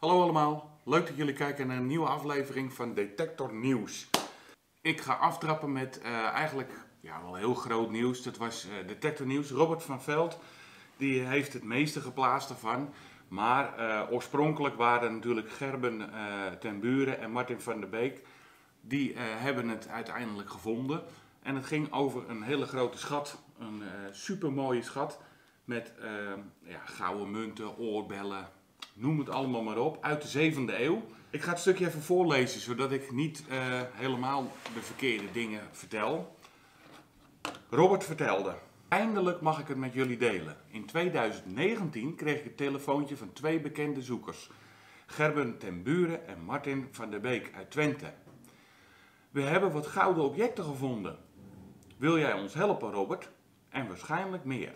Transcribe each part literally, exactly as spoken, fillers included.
Hallo allemaal, leuk dat jullie kijken naar een nieuwe aflevering van Detector Nieuws. Ik ga aftrappen met uh, eigenlijk ja, wel heel groot nieuws. Dat was uh, Detector Nieuws. Robert van Veld die heeft het meeste geplaatst ervan. Maar uh, oorspronkelijk waren natuurlijk Gerben uh, ten Buren en Martin van der Beek. Die uh, hebben het uiteindelijk gevonden. En het ging over een hele grote schat, een uh, super mooie schat. Met uh, ja, gouden munten, oorbellen, noem het allemaal maar op, uit de zevende eeuw. Ik ga het stukje even voorlezen, zodat ik niet uh, helemaal de verkeerde dingen vertel. Robert vertelde: eindelijk mag ik het met jullie delen. In tweeduizend negentien kreeg ik een telefoontje van twee bekende zoekers. Gerben ten Buren en Martin van der Beek uit Twente. We hebben wat gouden objecten gevonden. Wil jij ons helpen, Robert? En waarschijnlijk meer.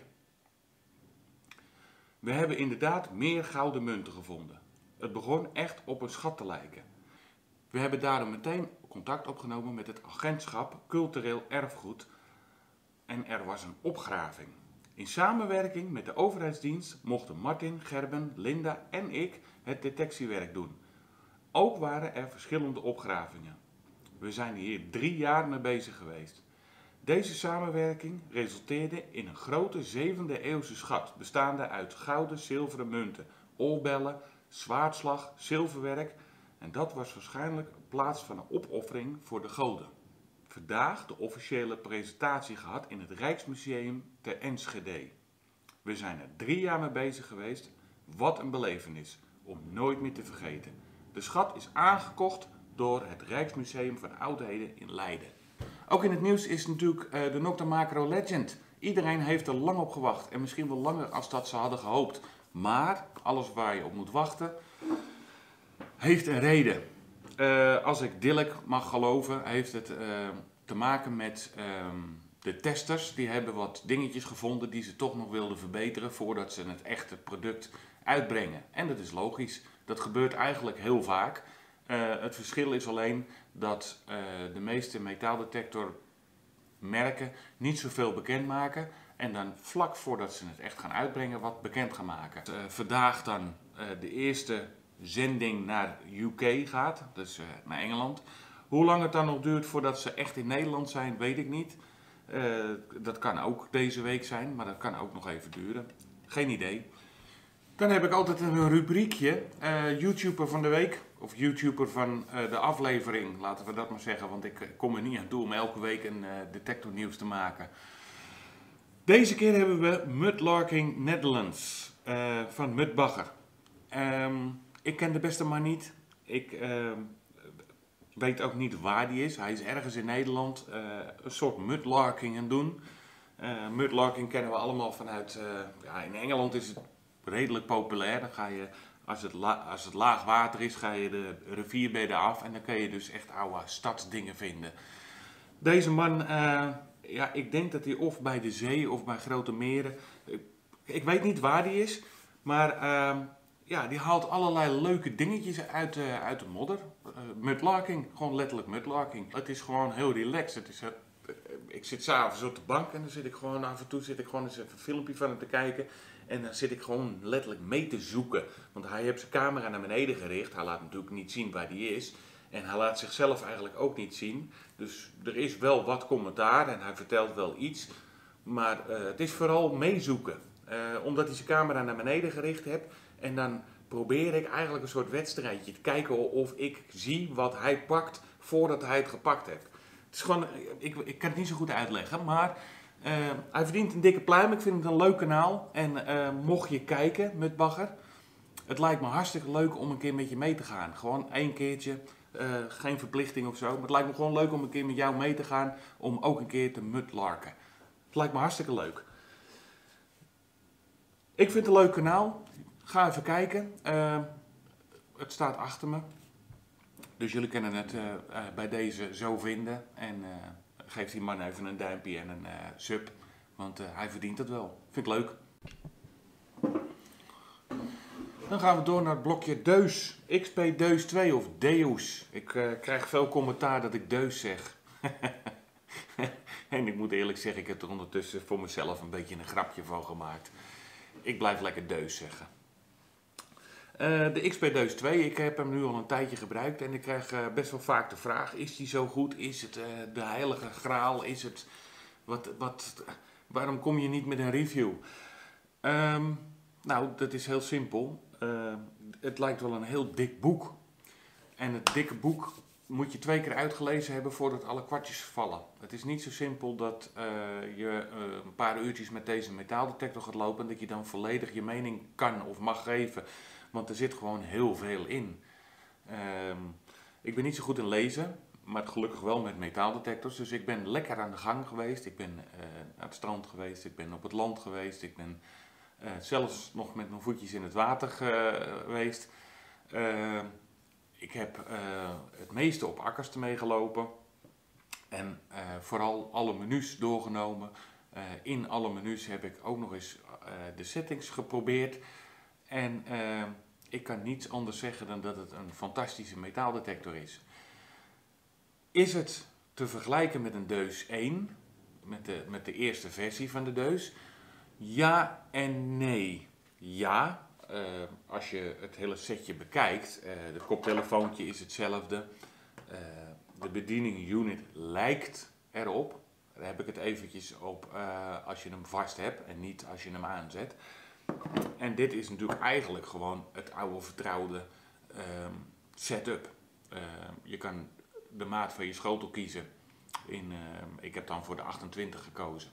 We hebben inderdaad meer gouden munten gevonden. Het begon echt op een schat te lijken. We hebben daarom meteen contact opgenomen met het agentschap Cultureel Erfgoed en er was een opgraving. In samenwerking met de overheidsdienst mochten Martin, Gerben, Linda en ik het detectiewerk doen. Ook waren er verschillende opgravingen. We zijn hier drie jaar mee bezig geweest. Deze samenwerking resulteerde in een grote zevende eeuwse schat, bestaande uit gouden, zilveren munten, oorbellen, zwaardslag, zilverwerk en dat was waarschijnlijk in plaats van een opoffering voor de goden. Vandaag de officiële presentatie gehad in het Rijksmuseum te Enschede. We zijn er drie jaar mee bezig geweest. Wat een belevenis, om nooit meer te vergeten. De schat is aangekocht door het Rijksmuseum van Oudheden in Leiden. Ook in het nieuws is natuurlijk uh, de Nokta Macro Legend. Iedereen heeft er lang op gewacht en misschien wel langer als dat ze hadden gehoopt. Maar alles waar je op moet wachten heeft een reden. Uh, als ik Dilek mag geloven, heeft het uh, te maken met uh, de testers. Die hebben wat dingetjes gevonden die ze toch nog wilden verbeteren voordat ze het echte product uitbrengen. En dat is logisch. Dat gebeurt eigenlijk heel vaak. Uh, het verschil is alleen dat uh, de meeste metaaldetectormerken niet zoveel bekendmaken en dan vlak voordat ze het echt gaan uitbrengen wat bekend gaan maken. Uh, vandaag dan uh, de eerste zending naar U K gaat, dus uh, naar Engeland. Hoe lang het dan nog duurt voordat ze echt in Nederland zijn, weet ik niet. Uh, dat kan ook deze week zijn, maar dat kan ook nog even duren. Geen idee. Dan heb ik altijd een rubriekje, uh, YouTuber van de week, of YouTuber van uh, de aflevering, laten we dat maar zeggen, want ik uh, kom er niet aan toe om elke week een uh, Detector Nieuws te maken. Deze keer hebben we Mudlarking Netherlands uh, van Mudbagger. Um, ik ken de beste man niet, ik uh, weet ook niet waar die is, hij is ergens in Nederland uh, een soort mudlarking aan het doen. Uh, mudlarking kennen we allemaal vanuit, uh, ja, in Engeland is het redelijk populair. Dan ga je, als het, la, als het laag water is, ga je de rivierbedden af en dan kun je dus echt oude stadsdingen vinden. Deze man, uh, ja, ik denk dat hij of bij de zee of bij grote meren, ik, ik weet niet waar die is, maar uh, ja, die haalt allerlei leuke dingetjes uit, uh, uit de modder. Uh, mudlarking, gewoon letterlijk mudlarking. Het is gewoon heel relaxed. Het is, uh, ik zit s'avonds op de bank en dan zit ik gewoon af en toe zit ik gewoon eens even een filmpje van hem te kijken. En dan zit ik gewoon letterlijk mee te zoeken. Want hij heeft zijn camera naar beneden gericht. Hij laat natuurlijk niet zien waar die is. En hij laat zichzelf eigenlijk ook niet zien. Dus er is wel wat commentaar en hij vertelt wel iets. Maar uh, het is vooral meezoeken. Uh, omdat hij zijn camera naar beneden gericht heeft. En dan probeer ik eigenlijk een soort wedstrijdje te kijken of ik zie wat hij pakt voordat hij het gepakt heeft. Het is gewoon, ik, ik kan het niet zo goed uitleggen, maar Uh, hij verdient een dikke pluim. Ik vind het een leuk kanaal. En uh, mocht je kijken met Bagger, het lijkt me hartstikke leuk om een keer met je mee te gaan. Gewoon één keertje, uh, geen verplichting of zo. Maar het lijkt me gewoon leuk om een keer met jou mee te gaan, om ook een keer te mudlarken. Het lijkt me hartstikke leuk. Ik vind het een leuk kanaal. Ga even kijken. Uh, het staat achter me. Dus jullie kunnen het uh, uh, bij deze zo vinden. En uh, geef die man even een duimpje en een uh, sub. Want uh, hij verdient het wel. Vind ik leuk. Dan gaan we door naar het blokje Deus. X P Deus twee of Deus. Ik uh, krijg veel commentaar dat ik Deus zeg. En ik moet eerlijk zeggen, ik heb er ondertussen voor mezelf een beetje een grapje van gemaakt. Ik blijf lekker Deus zeggen. Uh, de X P Deus twee, ik heb hem nu al een tijdje gebruikt en ik krijg uh, best wel vaak de vraag, is die zo goed? Is het uh, de heilige graal? Is het, wat, wat, waarom kom je niet met een review? Um, nou, dat is heel simpel. Uh, het lijkt wel een heel dik boek. En het dikke boek moet je twee keer uitgelezen hebben voordat alle kwartjes vallen. Het is niet zo simpel dat uh, je uh, een paar uurtjes met deze metaaldetector gaat lopen en dat je dan volledig je mening kan of mag geven. Want er zit gewoon heel veel in. Um, ik ben niet zo goed in lezen, maar gelukkig wel met metaaldetectors. Dus ik ben lekker aan de gang geweest. Ik ben uh, naar het strand geweest, ik ben op het land geweest. Ik ben uh, zelfs nog met mijn voetjes in het water geweest. Uh, ik heb uh, het meeste op akkers ermee gelopen. En uh, vooral alle menus doorgenomen. Uh, in alle menus heb ik ook nog eens uh, de settings geprobeerd. En uh, ik kan niets anders zeggen dan dat het een fantastische metaaldetector is. Is het te vergelijken met een Deus één, met de, met de eerste versie van de Deus? Ja en nee. Ja, uh, als je het hele setje bekijkt, uh, de koptelefoontje is hetzelfde. Uh, de bediening unit lijkt erop. Daar heb ik het eventjes op uh, als je hem vast hebt en niet als je hem aanzet. En dit is natuurlijk eigenlijk gewoon het oude vertrouwde uh, setup. Uh, je kan de maat van je schotel kiezen. In, uh, ik heb dan voor de achtentwintig gekozen.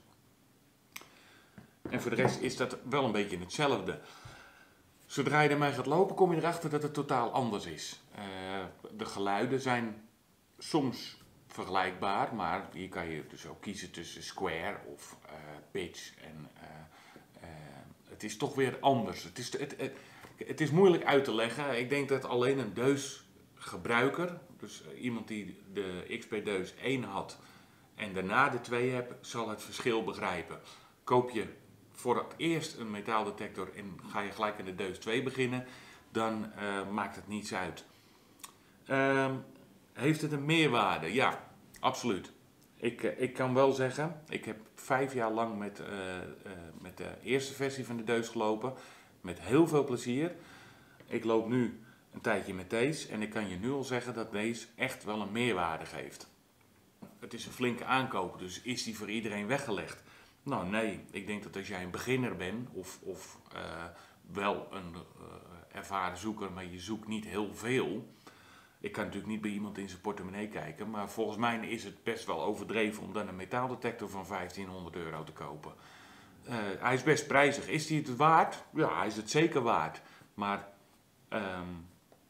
En voor de rest is dat wel een beetje hetzelfde. Zodra je ermee gaat lopen kom je erachter dat het totaal anders is. Uh, de geluiden zijn soms vergelijkbaar, maar hier kan je dus ook kiezen tussen square of uh, pitch. En, uh, uh, het is toch weer anders. Het is, het, het, het is moeilijk uit te leggen. Ik denk dat alleen een Deus gebruiker, dus iemand die de X P Deus één had en daarna de twee hebt, zal het verschil begrijpen. Koop je voor het eerst een metaaldetector en ga je gelijk in de Deus twee beginnen, dan uh, maakt het niets uit. Uh, heeft het een meerwaarde? Ja, absoluut. Ik, uh, ik kan wel zeggen, ik heb vijf jaar lang met, uh, uh, met de eerste versie van de Deus gelopen, met heel veel plezier. Ik loop nu een tijdje met deze en ik kan je nu al zeggen dat deze echt wel een meerwaarde geeft. Het is een flinke aankoop, dus is die voor iedereen weggelegd? Nou nee, ik denk dat als jij een beginner bent of, of uh, wel een uh, ervaren zoeker, maar je zoekt niet heel veel. Ik kan natuurlijk niet bij iemand in zijn portemonnee kijken, maar volgens mij is het best wel overdreven om dan een metaaldetector van vijftienhonderd euro te kopen. Uh, hij is best prijzig. Is hij het waard? Ja, hij is het zeker waard. Maar um,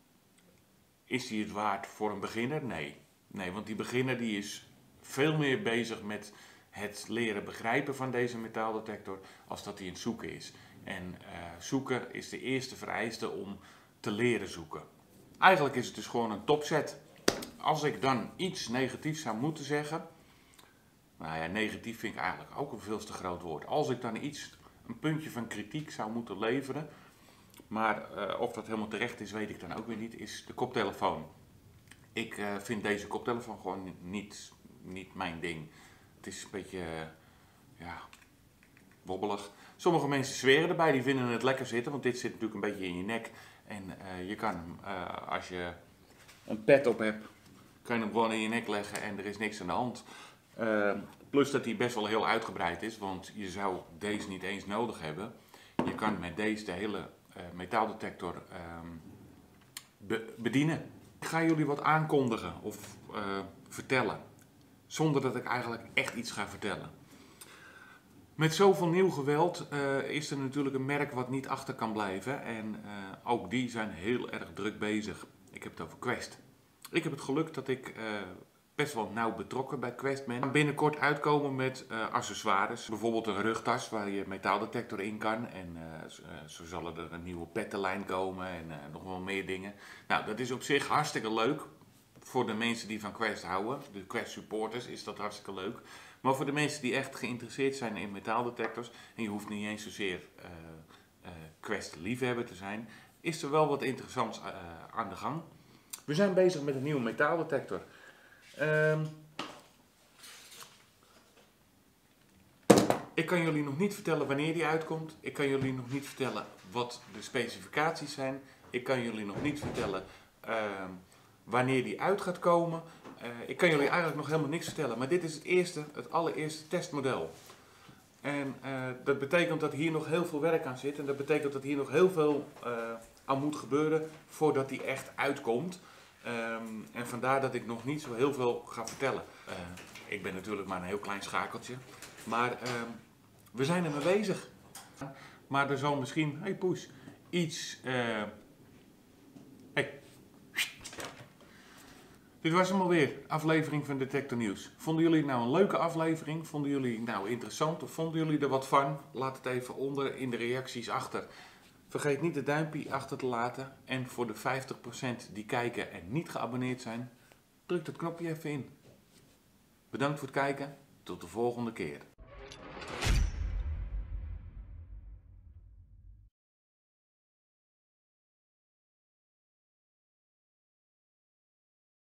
is hij het waard voor een beginner? Nee. Nee, want die beginner die is veel meer bezig met het leren begrijpen van deze metaaldetector als dat hij in het zoeken is. En uh, zoeken is de eerste vereiste om te leren zoeken. Eigenlijk is het dus gewoon een topset. Als ik dan iets negatiefs zou moeten zeggen, nou ja, negatief vind ik eigenlijk ook een veel te groot woord. Als ik dan iets, een puntje van kritiek zou moeten leveren, maar uh, of dat helemaal terecht is, weet ik dan ook weer niet, is de koptelefoon. Ik uh, vind deze koptelefoon gewoon niet, niet mijn ding. Het is een beetje, uh, ja, wobbelig. Sommige mensen zweren erbij, die vinden het lekker zitten, want dit zit natuurlijk een beetje in je nek. En uh, je kan hem, uh, als je een pet op hebt, kan je hem gewoon in je nek leggen en er is niks aan de hand. Uh, plus dat hij best wel heel uitgebreid is, want je zou deze niet eens nodig hebben. Je kan met deze de hele uh, metaaldetector um, be bedienen. Ik ga jullie wat aankondigen of uh, vertellen, zonder dat ik eigenlijk echt iets ga vertellen. Met zoveel nieuw geweld uh, is er natuurlijk een merk wat niet achter kan blijven en uh, ook die zijn heel erg druk bezig. Ik heb het over Quest. Ik heb het geluk dat ik uh, best wel nauw betrokken bij Quest ben. Binnenkort uitkomen met uh, accessoires, bijvoorbeeld een rugtas waar je metaaldetector in kan en uh, zo zal er een nieuwe pettenlijn komen en uh, nog wel meer dingen. Nou, dat is op zich hartstikke leuk. Voor de mensen die van Quest houden, de Quest supporters, is dat hartstikke leuk. Maar voor de mensen die echt geïnteresseerd zijn in metaaldetectors, en je hoeft niet eens zozeer uh, uh, Quest liefhebber te zijn, is er wel wat interessants uh, aan de gang. We zijn bezig met een nieuwe metaaldetector. Um, ik kan jullie nog niet vertellen wanneer die uitkomt. Ik kan jullie nog niet vertellen wat de specificaties zijn. Ik kan jullie nog niet vertellen uh, wanneer die uit gaat komen. Uh, ik kan jullie eigenlijk nog helemaal niks vertellen. Maar dit is het eerste, het allereerste testmodel. En uh, dat betekent dat hier nog heel veel werk aan zit. En dat betekent dat hier nog heel veel uh, aan moet gebeuren voordat die echt uitkomt. Um, en vandaar dat ik nog niet zo heel veel ga vertellen. Uh, ik ben natuurlijk maar een heel klein schakeltje. Maar uh, we zijn er mee bezig. Maar er zal misschien, hey Poes, iets... Uh, hey. Dit was hem alweer, aflevering van Detector Nieuws. Vonden jullie het nou een leuke aflevering? Vonden jullie het nou interessant? Of vonden jullie er wat van? Laat het even onder in de reacties achter. Vergeet niet het duimpje achter te laten. En voor de vijftig procent die kijken en niet geabonneerd zijn, druk dat knopje even in. Bedankt voor het kijken. Tot de volgende keer.